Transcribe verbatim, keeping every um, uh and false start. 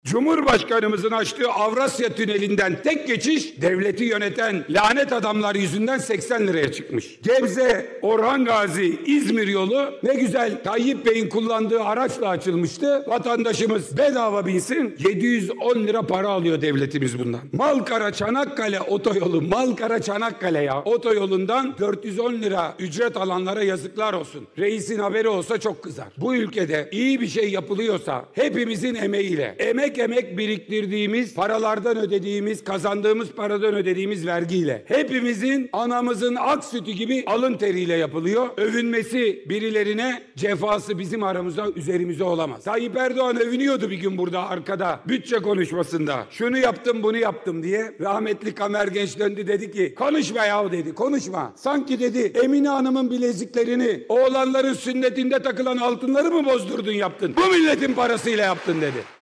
Cumhurbaşkanımızın açtığı Avrasya Tüneli'nden tek geçiş devleti yöneten lanet adamlar yüzünden seksen liraya çıkmış. Gebze, Orhan Gazi, İzmir yolu ne güzel Tayyip Bey'in kullandığı araçla açılmıştı. Vatandaşımız bedava binsin, yedi yüz on lira para alıyor devletimiz bundan. Malkara Çanakkale otoyolu, Malkara Çanakkale ya otoyolundan dört yüz on lira ücret alanlara yazıklar olsun. Reisin haberi olsa çok kızar. Bu ülkede iyi bir şey yapılıyorsa hepimizin emeğiyle, emek emek biriktirdiğimiz, paralardan ödediğimiz, kazandığımız paradan ödediğimiz vergiyle, hepimizin anamızın ak sütü gibi alın teriyle yapılıyor. Övünmesi birilerine, cefası bizim aramızda, üzerimize olamaz. Tayyip Erdoğan övünüyordu bir gün burada arkada bütçe konuşmasında. Şunu yaptım, bunu yaptım diye. Rahmetli Kamer Genç döndü, dedi ki konuşma yahu dedi, konuşma. Sanki dedi Emine Hanım'ın bileziklerini, oğlanların sünnetinde takılan altınları mı bozdurdun yaptın? Bu milletin parasıyla yaptın dedi.